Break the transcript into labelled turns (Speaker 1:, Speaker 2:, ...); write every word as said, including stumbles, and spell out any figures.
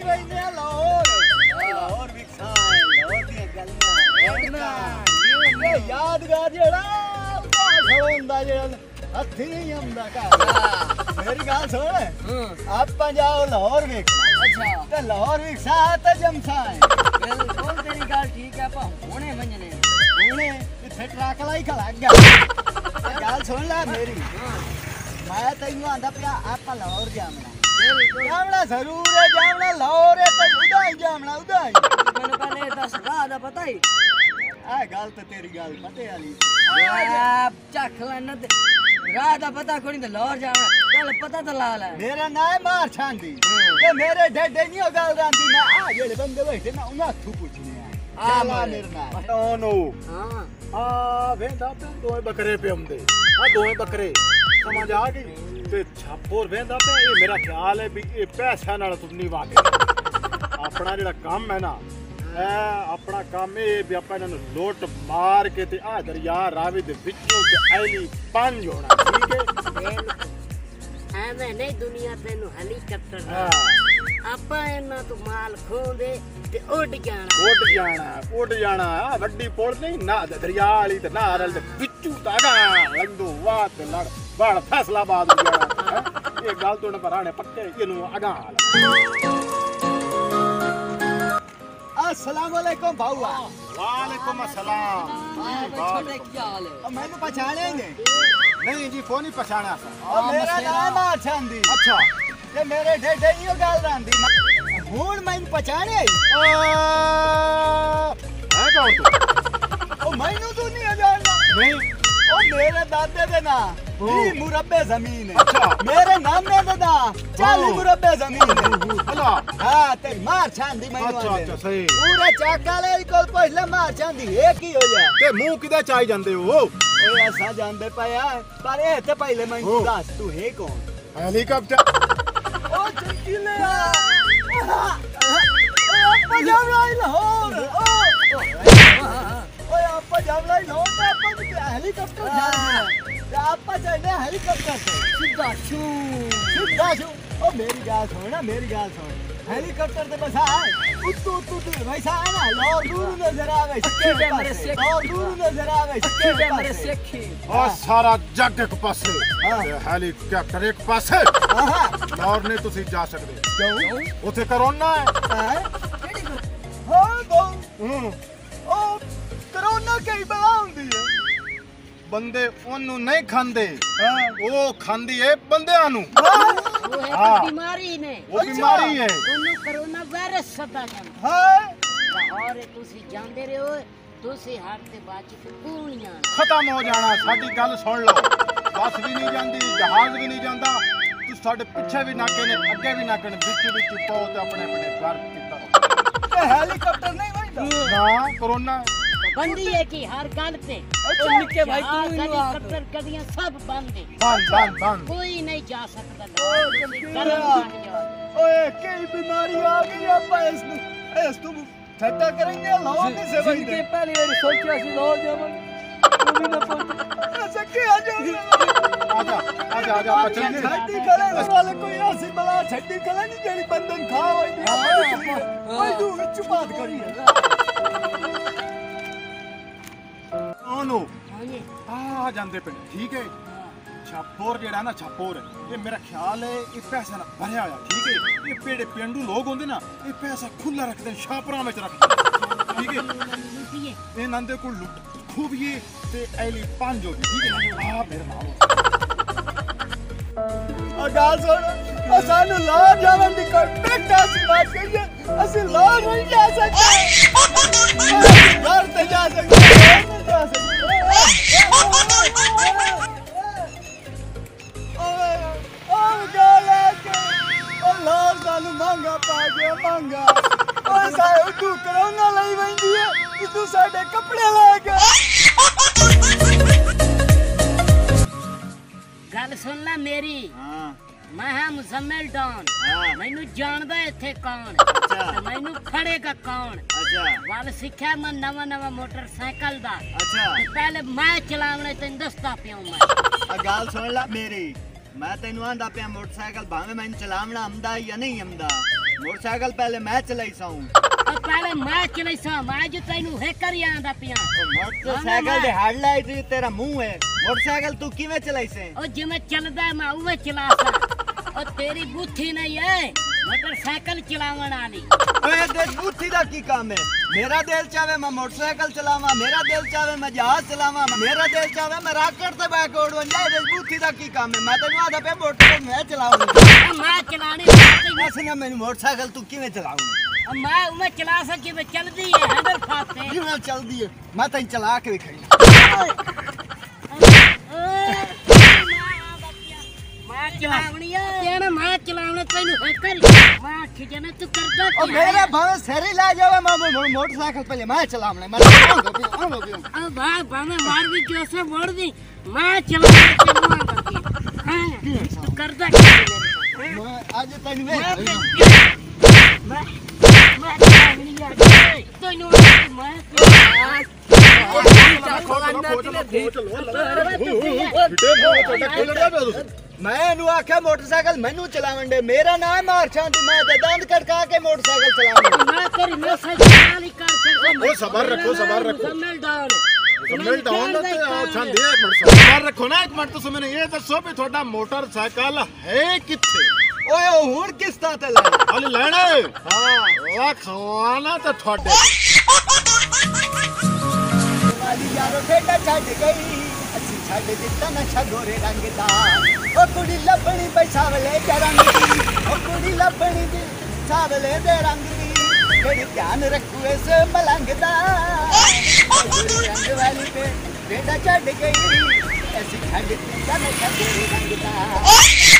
Speaker 1: रहने लाहौर लाहौर विकसाए लाहौर दी गलियां ये यादगार जेड़ा खड़ोंदा जेड़ा हत्थी नहीं आंदा घर मेरी गल सुन ਆਪਾਂ ਜਾਓ ਲਾਹੌਰ ਵੇਖਣਾ
Speaker 2: अच्छा
Speaker 1: ਤੇ ਲਾਹੌਰ ਵਿਕਸਾ ਤੇ ਜਮਸਾ
Speaker 2: बिल्कुल तेरी गल ठीक है पा हुणे मंजने
Speaker 1: ਹੁਣੇ ਇੱਥੇ ਟਰੱਕ ਲਾਈ ਖੜਾ ਗਿਆ ਗੱਲ ਸੁਣ ਲੈ ਮੇਰੀ ਮੈਂ ਤੈਨੂੰ ਆਂਦਾ ਪਿਆ ਆਪਾਂ ਲਾਹੌਰ ਜਾਵਣਾ ਜਾਵਣਾ ਜ਼ਰੂਰ ਹੈ ਜਾਵਣਾ ਲਾਹੌਰ ਹੈ ਤੇ ਉਦਾਂ ਹੀ ਜਾਵਣਾ ਉਦਾਂ ਹੀ
Speaker 2: मैंने पहले दस राह दा पता ही
Speaker 1: ਆ ਗੱਲ ਤੇ ਤੇਰੀ ਗੱਲ ਪਤੇ ਵਾਲੀ
Speaker 2: आप चख लेना ते राह दा पता कोनी ते लाहौर जाना चल पता तो ला ले
Speaker 1: ਮੇਰਾ ਨਾਂ ਹੈ ਮਾਰ ਛਾਂਦੀ ਤੇ ਮੇਰੇ ਡੇਡੇ ਨਹੀਂ ਉਹ ਗੱਲ ਰਾਂਦੀ ਮੈਂ ਆ ਜਿਹੜੇ ਬੰਦੇ ਬੈਠੇ ਨਾ ਉਹਨਾਂ ਤੋਂ ਪੁੱਛਨੇ ਆ
Speaker 2: ਆ
Speaker 1: ਮੇਰੇ ਨਾਲ
Speaker 3: ਉਹਨੂੰ
Speaker 2: हां
Speaker 3: ਆ ਵੇਂਦਾ ਤੇ ਦੋਵੇਂ ਬੱਕਰੇ ਪਿਆਉਂਦੇ ਆ ਦੋਵੇਂ ਬੱਕਰੇ ਸਮਝ ਆ ਗਈ ਤੇ ਛਾਪੋਰ ਵੇਂਦਾ ਤੇ ਇਹ ਮੇਰਾ ਖਿਆਲ ਹੈ ਵੀ ਇਹ ਪੈਸਿਆਂ ਨਾਲ ਤੁਮ ਨਹੀਂ ਵਾਕੇ ਆਪਣਾ ਜਿਹੜਾ ਕੰਮ ਹੈ ਨਾ ਇਹ ਆਪਣਾ ਕੰਮ ਇਹ ਵੀ ਆਪਾਂ ਇਹਨਾਂ ਨੂੰ ਲੋਟ ਮਾਰ ਕੇ ਤੇ ਆ ਦਰਿਆ ਰਾਵੀ ਦੇ ਵਿੱਚੋਂ ਤੇ ਐਲੀ ਪੰਜ ਹੋਣਾ ਠੀਕ ਹੈ
Speaker 2: ਐਵੇਂ ਨਹੀਂ ਦੁਨੀਆ ਤੈਨੂੰ ਹੈਲੀਕਾਪਟਰ
Speaker 3: ਹਾਂ
Speaker 2: ਆਪਾਂ ਇਹਨਾਂ ਤੋਂ ਮਾਲ ਖੋਂਦੇ ਤੇ ਉੱਡ ਜਾਣਾ
Speaker 3: ਉੱਡ ਜਾਣਾ ਉੱਡ ਜਾਣਾ ਆ ਵੱਡੀ ਪੁਲ ਨਹੀਂ ਨਾ ਦਰਿਆ ਵਾਲੀ ਤੇ ਨਾਰਲ ਦੇ ਵਿੱਚੋਂ ਤਾਗਾ ਲੰਡੋ ਵਾਹ ਤੇ ਲੜ ਬੜ ਫੈਸਲਾਬਾਦ ਹੋ ਜਾਣਾ ਇਹ ਗੱਲ ਤੋਂ ਪਰਾਣੇ ਪੱਕੇ ਇਹਨੂੰ ਅਗਾ
Speaker 1: अस्सलाम वालेकुम भाऊआ
Speaker 3: वालेकुम अस्सलाम
Speaker 2: छोटे क्या हाल है
Speaker 1: ओ मैंने पहचाने नहीं
Speaker 3: नहीं जी फोन ही पहचाना सा
Speaker 1: ओ मेरा नाम मार छांदी
Speaker 3: अच्छा
Speaker 1: ते मेरे ढेढे इयो गल रांदी हुन मैनू पहचाने आई
Speaker 3: है कौन तू
Speaker 1: ओ मैनू तू नहीं जानदा
Speaker 3: नहीं
Speaker 1: ओ मेरे दादे दे ना बीस मुरब्बे जमीन है
Speaker 3: अच्छा
Speaker 1: मेरे नाने दे ना चालीस मुरब्बे जमीन है
Speaker 3: भला
Speaker 1: हां ते मार छांदी मैनू
Speaker 3: अच्छा अच्छा सही
Speaker 1: पूरे चाकाले कोल पहले मार छांदी एक ही हो जा
Speaker 3: ते मुंह किदा चाई जांदे हो
Speaker 1: ओए ऐसा जानदे पाया पर ए ते पहले मैनू दस तू है कौन
Speaker 3: हेलीकॉप्टर
Speaker 1: ओ चंकीले आ आपा जावला लाहौर ओ ओए आपा जावला लाहौर ते आपा हेलीकॉप्टर जाना ते आपा चढ़ने हेलीकॉप्टर से सीधा शू सीधा शू ओ मेरी गल सुन ना मेरी गल सुन हेलीकॉप्टर ते बस आए उतू उतू तू वैसा है ना लाहौर दूर नजर आवे
Speaker 2: सीधे मेरे से
Speaker 1: लाहौर दूर नजर आवे
Speaker 2: सीधे मेरे सेखी
Speaker 3: आ सारा जग एक पासे ते हेलीकॉप्टर एक पासे
Speaker 1: हां
Speaker 3: और नहीं तुसी जा सकदे
Speaker 1: क्यों
Speaker 3: उथे कोरोना है
Speaker 1: हां हां दो
Speaker 3: हम्म
Speaker 1: ओ कोरोना कई बला हुंदी है
Speaker 3: ਬੰਦੇ ਉਹਨੂੰ ਨਹੀਂ ਖਾਂਦੇ
Speaker 1: हां
Speaker 3: ਉਹ ਖਾਂਦੀ ਏ ਬੰਦਿਆਂ ਨੂੰ
Speaker 2: वो है
Speaker 3: हाँ।
Speaker 2: बीमारी ने
Speaker 3: ਉਹ ਬਿਮਾਰੀ ਹੈ
Speaker 2: ਉਹਨੂੰ ਕੋਰੋਨਾ ਵਾਇਰਸ ਸਦਾ ਜਾਂਦਾ
Speaker 1: हां
Speaker 2: ਲਾਹੌਰ ਤੁਸੀਂ ਜਾਂਦੇ ਰਹੋ ਤੁਸੀਂ ਹੱਥ ਤੇ ਬਾਅਦ ਚ ਕੂਣੀਆਂ
Speaker 3: ਖਤਮ ਹੋ ਜਾਣਾ ਸਾਡੀ ਗੱਲ ਸੁਣ ਲਓ ਬੱਸ ਵੀ ਨਹੀਂ ਜਾਂਦੀ ਜਹਾਜ਼ ਵੀ ਨਹੀਂ ਜਾਂਦਾ ਤੁਸੀਂ ਸਾਡੇ ਪਿੱਛੇ ਵੀ ਨਾਕੇ ਨੇ ਅੱਗੇ ਵੀ ਨਾਕੇ ਨੇ ਵਿੱਚ ਵਿੱਚ ਪਾਓ ਤੇ ਆਪਣੇ ਆਪਣੇ ਘਰ ਕੀਤਾ
Speaker 1: ते हेलीकॉप्टर नहीं वंदा
Speaker 3: ਨਾ ਕਰੋਨਾ
Speaker 2: ਬੰਦੀ ਹੈ ਕਿ ਹਰ ਗੱਲ ਤੇ
Speaker 1: अच्छा
Speaker 2: ਨਿੱਕੇ ਭਾਈ ਤੂੰ ਇਹਨੂੰ ਕਤਰ ਕਦੀਆਂ ਸਭ ਬੰਦ ਹੈ
Speaker 3: ਬੰਦ ਬੰਦ ਬੰਦ
Speaker 2: ਕੋਈ ਨਹੀਂ ਜਾ ਸਕਦਾ
Speaker 1: ओ चंकीले ओए कई बीमारी आ गई आपा इस इस तू ठट्टा करेंगे लाहौर में से
Speaker 2: जिनके पहले मैंने सोचा सी लाहौर जावांगे वो भी ना पहुंचे
Speaker 1: ऐसा क्या आ जाओ
Speaker 3: ਆਜਾ ਆਜਾ ਆਜਾ ਬਚਨ
Speaker 1: छड्डी खले वाले कोई ऐसी बला छड्डी खले नहीं जेडी बंदन खा होई ओए तू विच बात करी
Speaker 3: ਉਹਨੂੰ
Speaker 2: ਹਾਂਜੀ
Speaker 3: ਆ ਜਾਂਦੇ ਪਿੰਡ ਠੀਕ ਹੈ ਛਾਪੋਰ ਜਿਹੜਾ ਨਾ ਛਾਪੋਰ ਇਹ ਮੇਰਾ ਖਿਆਲ ਹੈ ਇਹ ਪੈਸਾ ਨਾਲ ਭਰਿਆ ਹੋਇਆ ਠੀਕ ਹੈ ਇਹ ਪੇੜੇ ਪਿੰਡੂ ਲੋਕ ਹੁੰਦੇ ਨਾ ਇਹ ਪੈਸਾ ਖੁੱਲਾ ਰੱਖਦੇ ਨੇ ਛਾਪਰਾਂ ਵਿੱਚ ਰੱਖਦੇ ਠੀਕ ਹੈ
Speaker 2: ਲੁੱਟੀਏ
Speaker 3: ਇਹਨਾਂ ਦੇ ਕੋਲ ਲੁੱਟ ਖੂਬੀਏ ਤੇ ਐਲੀ ਪੰਜ ਹੋ ਗਈ ਠੀਕ ਹੈ ਆ ਮੇਰੇ ਨਾਲ
Speaker 1: आ गाल सुन असानू लाहौर जावन दी कोई बेटा सी बात करिए असि लाहौर नहीं जा सकते घर ते जा सकते नहीं जा सकते ओए ओ गाल के ओ लाहौर सानू महंगा पा गया महंगा ओए साए तू कोरोना लई वंदी है तू साडे कपड़े ला के
Speaker 2: ਗੱਲ ਸੁਣ ਲੈ ਮੇਰੀ
Speaker 1: हां
Speaker 2: ਮੈਂ ਹਾਂ ਮੁਜ਼ਮਿਲ ਡੌਨ
Speaker 1: हां
Speaker 2: ਮੈਨੂੰ ਜਾਣਦਾ ਇੱਥੇ ਕੌਣ
Speaker 1: अच्छा
Speaker 2: ਤੇ ਮੈਨੂੰ ਖੜੇਗਾ ਕੌਣ
Speaker 1: अच्छा
Speaker 2: ਵੱਲ ਸਿੱਖਿਆ ਮੈਂ ਨਵਾਂ ਨਵਾਂ ਮੋਟਰਸਾਈਕਲ ਦਾ
Speaker 1: अच्छा
Speaker 2: ਤੇ ਪਹਿਲੇ ਮੈਂ ਚਲਾਉਣਾ ਤੈਨੂੰ ਦੱਸਦਾ ਪਿਆ ਮੈਂ
Speaker 1: आ गाल सुन ला मेरी मैं तेनू आंदा पिया मोटरसाइकिल भावे मैंने चलावना आंदा या नहीं आंदा मोटरसाइकिल पहले मैं चलाई सा हूं
Speaker 4: और पहले मैं चलाई सा मैं जो तैनू हेकर ही आंदा पिया
Speaker 1: मोटरसाइकिल दे हेडलाइट तेरा मुंह है मोटरसाइकिल तू किवें चलाई से
Speaker 4: और जिवें चलदा मैं उवें चला सा और तेरी बुद्धि नहीं है मोटरसाइकिल चलावन वाली
Speaker 1: ओए देख बुद्धि दा की काम है मेरा दिल चाहे मैं मोटरसाइकिल चलावा मेरा दिल चाहे मैं जहाज चलावा मेरा दिल चाहे मैं रॉकेट से बैक उड़ जाए देख बुद्धि दा की काम है मैं तैनू आदा पे मोटरसाइकिल मैं चलाऊंगा
Speaker 4: मैं चलाने
Speaker 1: ऐसे ना मैंने मोटरसाइकिल तू किवें चलाऊंगा
Speaker 4: मैं उवें चला सकी मैं चलदी है हैंडल फाते
Speaker 1: किवें चलदी है मैं तैਨੂੰ चला के दिखाई
Speaker 4: मैं चलावनी है तेरा मैं चलावना तैनू हेकर मैं खिजने तू करदा
Speaker 1: ओ मेरा भावे सरी ला जावे मैं मोटरसाइकिल पहले मैं चलावने मैं आऊंगा भी आऊंगा भी
Speaker 4: अब भाई भावे मार भी जोसे मोड़ दी मैं चलाऊंगा हां तू करदा
Speaker 1: मैं आज तैਨੂੰ वे
Speaker 4: मैं मैं चलावनी है तैनू मैं
Speaker 1: मैं आख्या मोटरसाइकिल मैनू चलावन दे मेरा नाम मारछां दी मैं दंद कटका के मोटरसाइकिल चलावन
Speaker 4: मैं तेरी मैसेज वाली कर कर
Speaker 3: ओ सबर रखो सबर रखो
Speaker 4: समझ डाउन
Speaker 3: समझ डाउन ना ते छंद एक मिनट सबर रखो ना एक मिनट तुम मैंने ये दसो भी ਤੁਹਾਡਾ मोटरसाइकिल है किथे
Speaker 1: ओए ओ हुन किस ता ते ला
Speaker 3: हाली लेना हां वा खवाना ते ਤੁਹਾਡੇ
Speaker 1: वाली यारो ठेडा छड़ गई अच्छी छड़ दिता नशा गोरे रंग दा ओ कुड़ी लबणी पैसावले दे रंग दी ओ कुड़ी लबणी दी सावले दे रंग दी बड़ी ध्यान रखू इस मलंग दा गोरे रंग वाली पे ठेडा छड़ गई ऐसी छड़ दिता नशा गोरे रंग दा